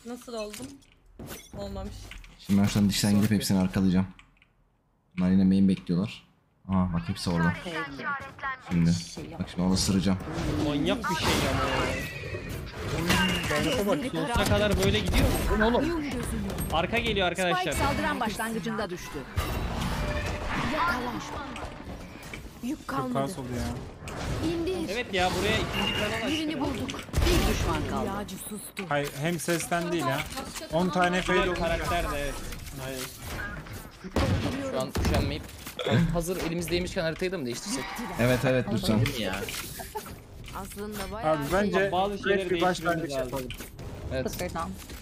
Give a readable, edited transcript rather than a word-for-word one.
Nasıl oldum? Olmamış. Şimdi ben şuradan dişten gidip hepsini arkalayacağım. Bunlar yine main bekliyorlar. Aa bak hepsi orada. Şimdi. Bak şimdi onu ısıracağım. Manyak bir şey ama. Dayanaka bak. Sonsuza kadar böyle gidiyor mu? Bu ne oğlum? Arka geliyor arkadaşlar. Spike saldıran başlangıcında düştü. Yakala. Yük kalmadı. İndir. Evet ya buraya ikinci kanal Birini açtı. bulduk. Bir düşman kaldı. Yağcı sustu. Hayır hem sesten değil ha. 10 tane fail Güzel olunca. karakter de evet. Aynen. Şu an üşenmeyip hazır elimizdeymişken haritayı da mı değiştirsek? Evet evet lütfen. Ya. Aslında bayağı Abi bence Bazı şeyleri bir başlangıç değiştirmemiz lazım. yapalım. Evet. Fısırdan.